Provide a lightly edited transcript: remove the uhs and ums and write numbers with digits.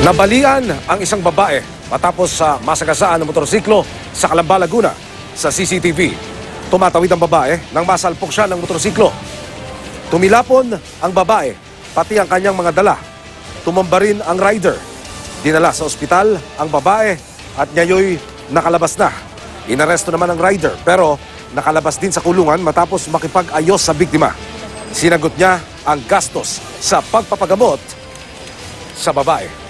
Nabalian ang isang babae matapos sa masagasaan ng motorsiklo sa Calamba, Laguna. Sa CCTV, tumatawid ang babae nang masalpok siya ng motorsiklo. Tumilapon ang babae, pati ang kanyang mga dala. Tumamba rin ang rider. Dinala sa ospital ang babae at ngayoy nakalabas na. Inaresto naman ang rider pero nakalabas din sa kulungan matapos makipag-ayos sa biktima. Sinagot niya ang gastos sa pagpapagamot sa babae.